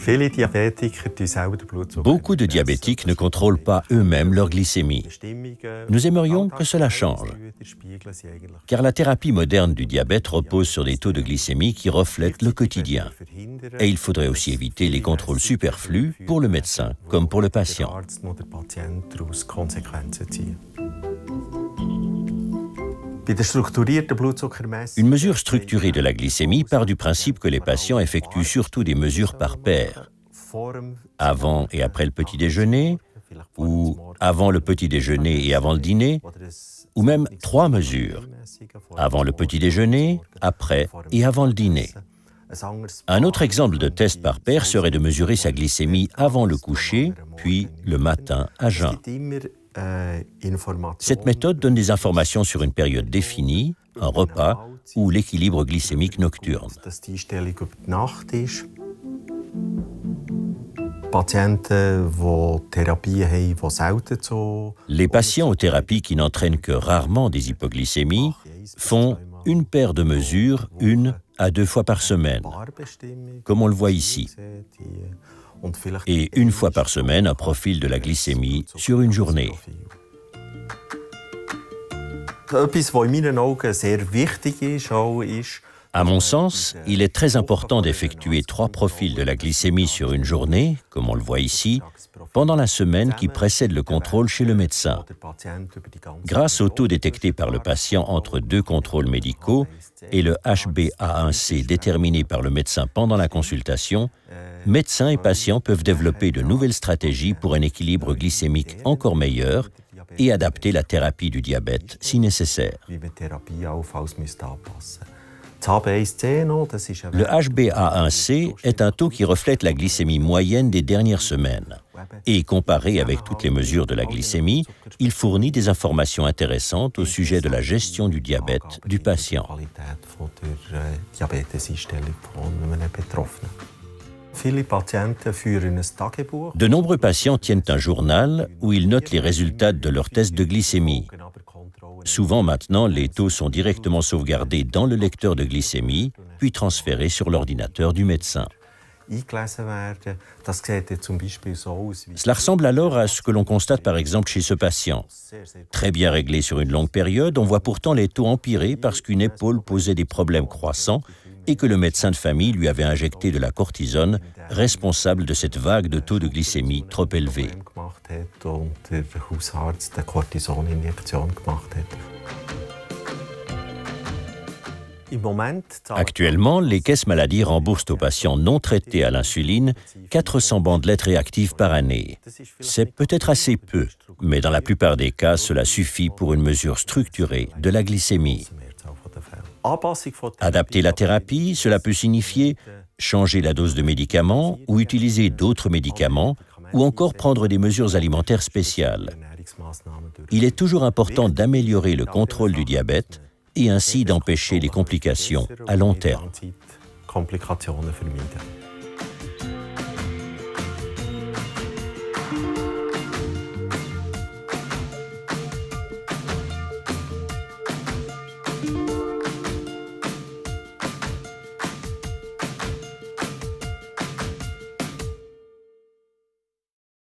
Beaucoup de diabétiques ne contrôlent pas eux-mêmes leur glycémie. Nous aimerions que cela change, car la thérapie moderne du diabète repose sur des taux de glycémie qui reflètent le quotidien. Et il faudrait aussi éviter les contrôles superflus pour le médecin comme pour le patient. Une mesure structurée de la glycémie part du principe que les patients effectuent surtout des mesures par paire, avant et après le petit déjeuner, ou avant le petit déjeuner et avant le dîner, ou même 3 mesures, avant le petit déjeuner, après et avant le dîner. Un autre exemple de test par paire serait de mesurer sa glycémie avant le coucher, puis le matin à jeun. Cette méthode donne des informations sur une période définie, un repas ou l'équilibre glycémique nocturne. Les patients aux thérapies qui n'entraînent que rarement des hypoglycémies font une paire de mesures 1 à 2 fois par semaine, comme on le voit ici, et 1 fois par semaine un profil de la glycémie sur une journée. À mon sens, il est très important d'effectuer 3 profils de la glycémie sur une journée, comme on le voit ici, pendant la semaine qui précède le contrôle chez le médecin. Grâce au taux détecté par le patient entre 2 contrôles médicaux et le HbA1c déterminé par le médecin pendant la consultation, médecins et patients peuvent développer de nouvelles stratégies pour un équilibre glycémique encore meilleur et adapter la thérapie du diabète si nécessaire. Le HbA1c est un taux qui reflète la glycémie moyenne des dernières semaines. Et comparé avec toutes les mesures de la glycémie, il fournit des informations intéressantes au sujet de la gestion du diabète du patient. De nombreux patients tiennent un journal où ils notent les résultats de leurs tests de glycémie. Souvent maintenant, les taux sont directement sauvegardés dans le lecteur de glycémie, puis transférés sur l'ordinateur du médecin. Cela ressemble alors à ce que l'on constate par exemple chez ce patient. Très bien réglé sur une longue période, on voit pourtant les taux empirer parce qu'une épaule posait des problèmes croissants et que le médecin de famille lui avait injecté de la cortisone, responsable de cette vague de taux de glycémie trop élevés. Actuellement, les caisses maladies remboursent aux patients non traités à l'insuline 400 bandelettes réactives par année. C'est peut-être assez peu, mais dans la plupart des cas, cela suffit pour une mesure structurée de la glycémie. Adapter la thérapie, cela peut signifier changer la dose de médicaments ou utiliser d'autres médicaments ou encore prendre des mesures alimentaires spéciales. Il est toujours important d'améliorer le contrôle du diabète et ainsi d'empêcher les complications à long terme.